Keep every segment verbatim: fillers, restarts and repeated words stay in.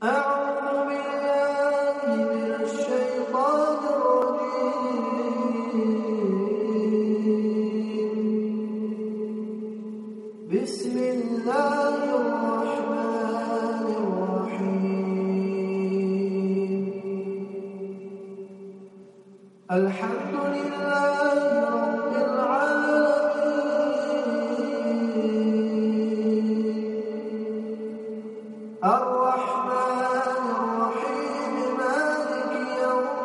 أعوذ بالله من الشيطان الرجيم. بسم الله الرحمن الرحيم. الحمد لله رب العالمين. الرحمن الرحيم مالك يوم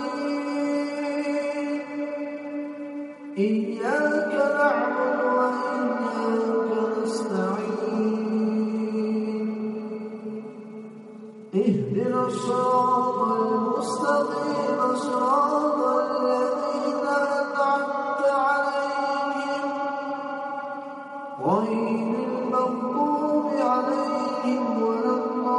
الدين. إياك نعبد وإياك نستعين. اهدنا الصراط المستقيم صراط الذين أنعمت عليهم غير المغضوب عليهم ولا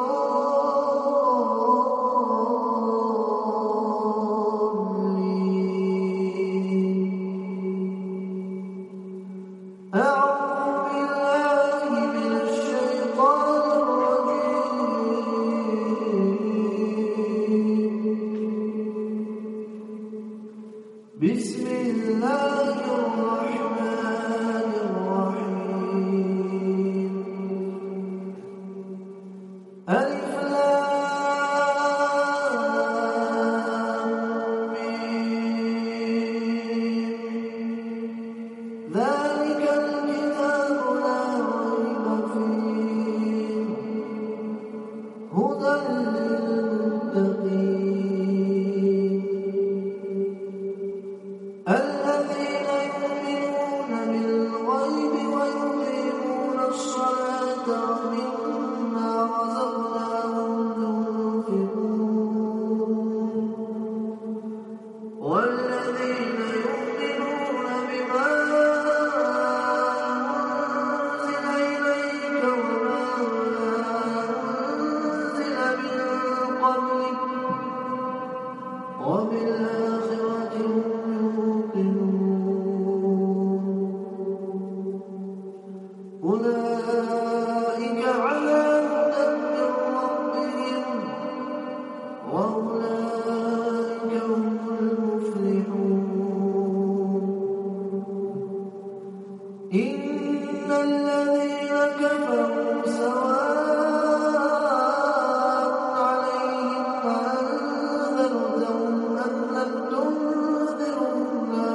الضالين. أعوذ بالله من الشيطان الرجيم. بسم الله الرحمن الرحيم. ألف لام ميم. ذلك الكتاب لا ريب فيه هدى للمتقين الذين يؤمنون بالغيب ويقيمون الصلاة ومما رزقناهم ينفقون والذين يؤمنون بما أنزل إليك وما أنزل من قبلك وبالآخرة هم يوقنون أولئك على هدى من ربهم وأولئك هم المفلحون. إن الذين كفروا سواء عليهم أأنذرتهم أم لم تنذرهم لا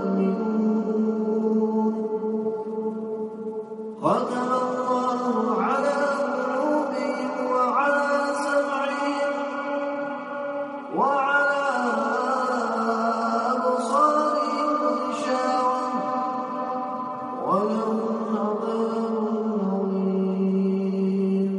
يؤمنون. ختم الله على قلوبهم وعلى سمعهم وعلى أبصارهم غشاوة ولهم عذاب عظيم.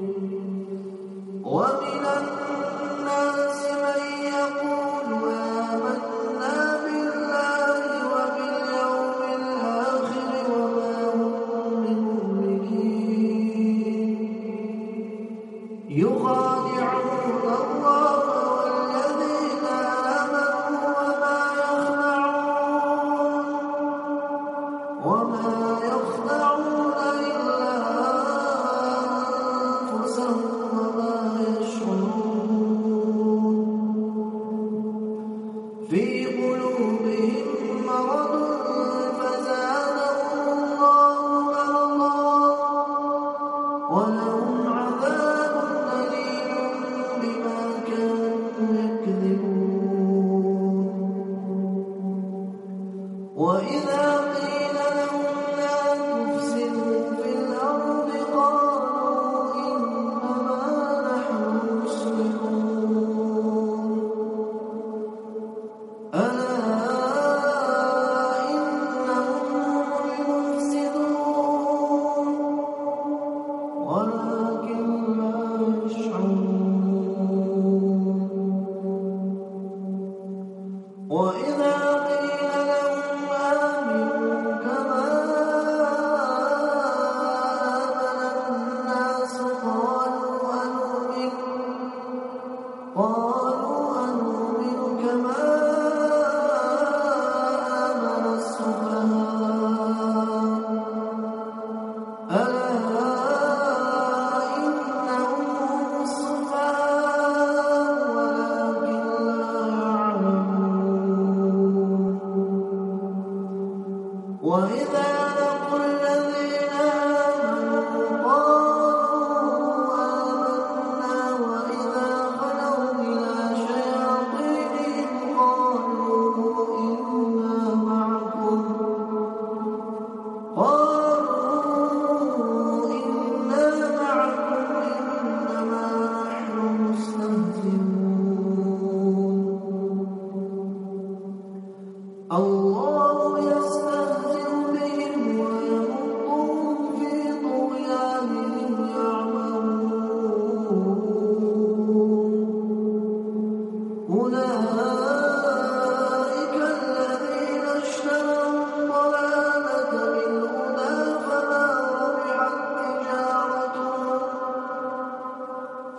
ومن الناس من يقول آمنا بالله وباليوم الآخر وما هم بمؤمنين. يخادعون الله والذين آمنوا وما يخدعون وما يخدعون إلا أنفسهم وما يشعرون. في قلوبهم مرض فزادهم الله مرضا ولهم عذاب أليم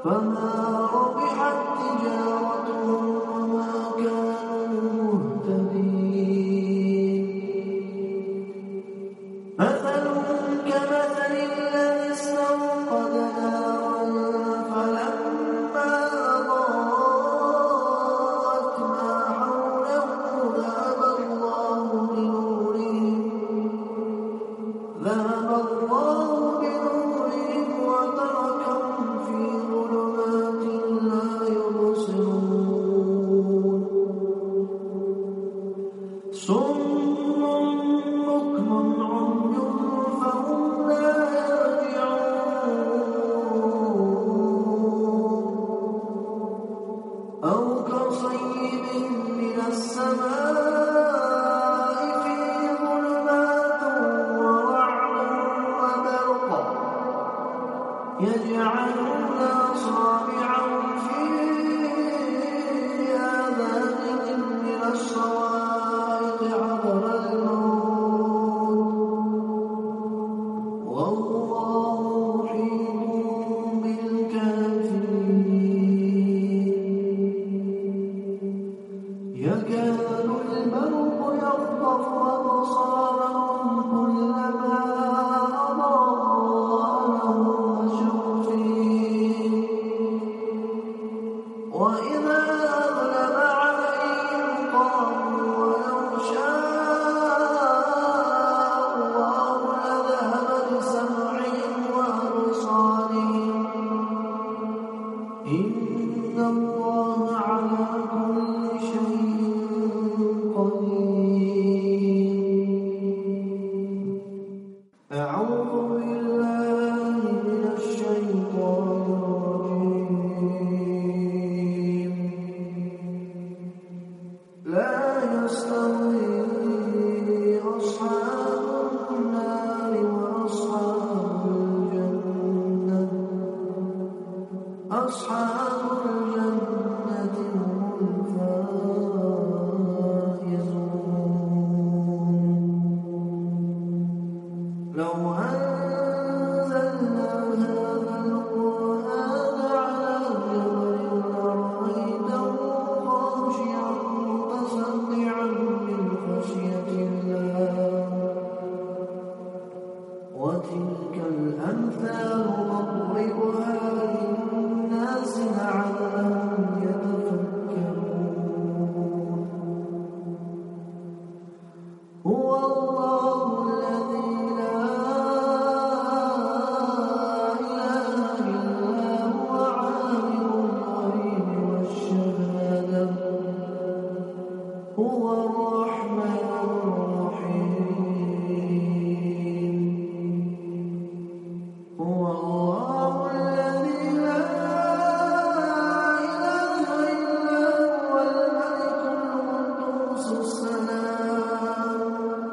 فما ربحت تجارتهم وما كانوا مهتدين. مثلهم كمثل الذي استوقد نارا فلما أضاءت ما حوله ذهب الله بنورهم ذهب الله بنورهم وتركهم في ظلمات لا يبصرون. صم بكم عمي فهم لا يرجعون. أو كصيب من السماء فيه ظلمات ورعد وبرق يجعلون أصابعهم في آذانهم من الصواعق حذر الموت والله محيط بالكافرين. يكاد البرق يخطف أبصارهم كلما أضاء لهم مشوا فيه وإذا أظلم عليهم قاموا ولو شاء الله لذهب بسمعهم وأبصارهم إن الله على كل شيء قدير. أعوذ بالله من الشيطان الرجيم. لا يستوي أصحاب النار وأصحاب الجنة أصحاب الجنة هم الفائزون. لو أنزلنا هذا القرآن على جبل لرأيته خاشعا متصدعا من خشية الله. وتلك الأمثال نضربها للناس لعلهم يتفكرون. هو الله الذي لا إله إلا هو عالم الغيب والشهادة هو الرحمن الرحيم. هو الله الذي لا إله إلا هو الملك القدوس السلام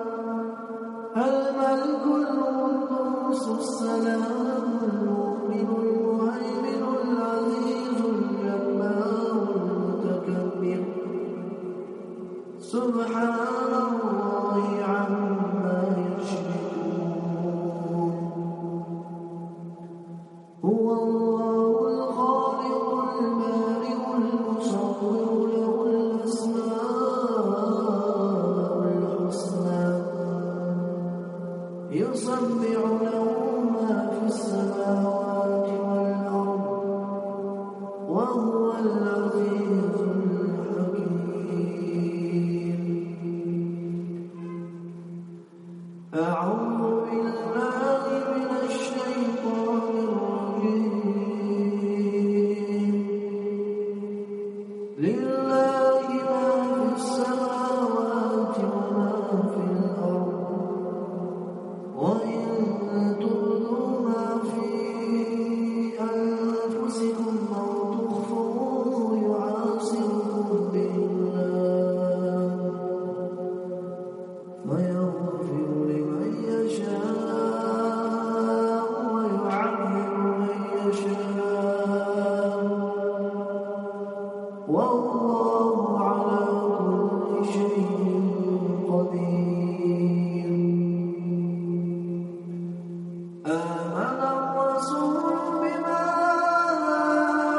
الملك القدوس السلام المؤمن المهيمن العزيز الجبار المتكبر. سبحان الله عما يشركون. هو الله الخالق البارئ المصور له الأسماء الحسنى يسبح له ما في السماوات والأرض وهو العزيز الحكيم. أعوذ بالله من الشيطان الرجيم. لله ما في السماوات وما في الأرض وإن تبدوا ما في أنفسكم أو تخفوه يحاسبكم به الله فيغفر لمن يشاء ويعذب من يشاء والله على كل شيء قدير. آمن الرسول بما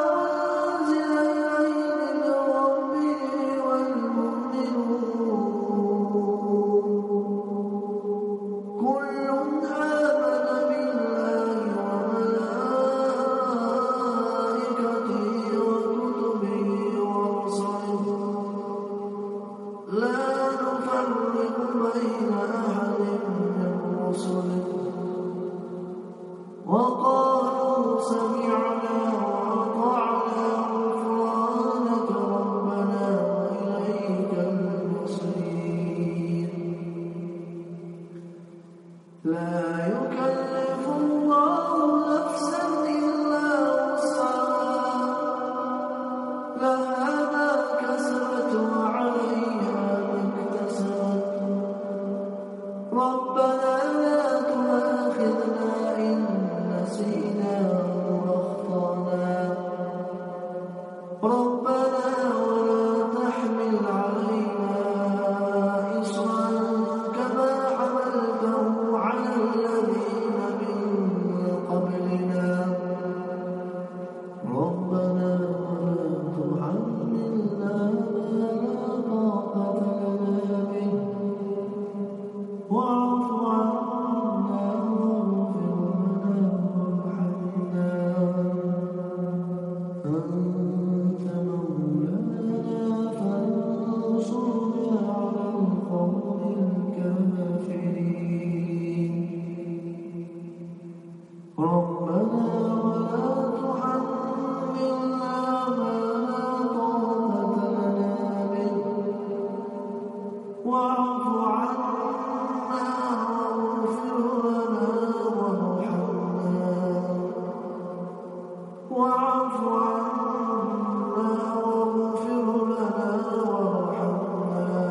فاعف عنا واغفر لنا وارحمنا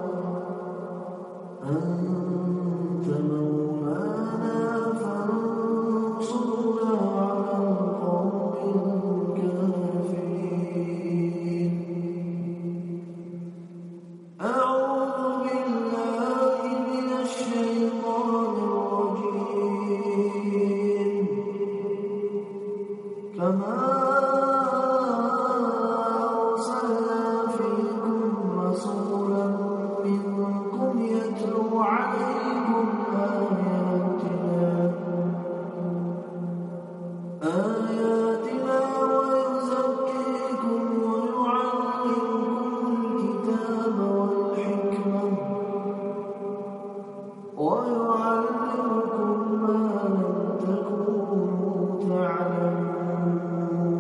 أنت مولانا فانصرنا على القوم الكافرين. أعوذ بالله من الشيطان الرجيم. كما أرسلنا فيكم رسولا منكم يتلو عليكم آياتنا آياتنا ويزكيكم ويعلمكم الكتاب والحكمة ويعلمكم ما لم تكونوا تعلمون.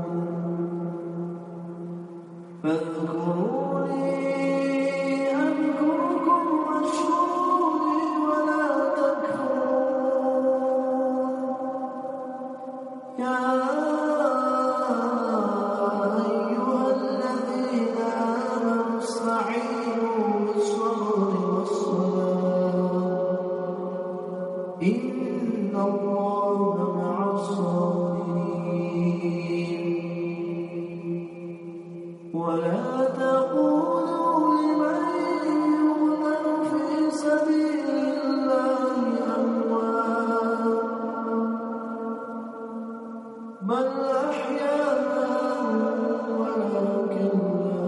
فاذكروني أذكركم واشكروا لي ولا تكفرون. يا أيها الذين آمنوا استعينوا بالصبر والصلاة إن الله مع الصابرين. ولا تقولوا لمن يقتل في سبيل الله أموات بل أحياء ولكن لا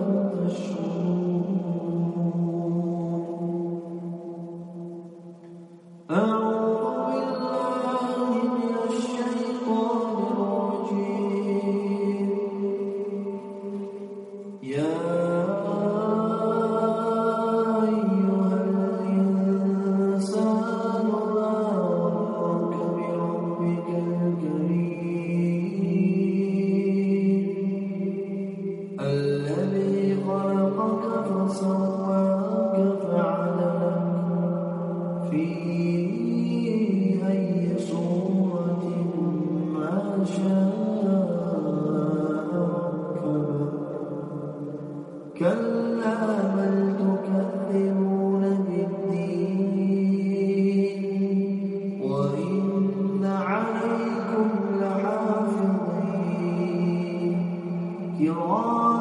تشعرون. أعوذ بالله من الشيطان الرجيم. يا أيها الإنسان ما غرك بربك الكريم الذي خلقك فسواك فعدلك في أي صورة ما شاء ركبك. كلا بل تكذبون بالدين وإن عليكم لحافظين كراما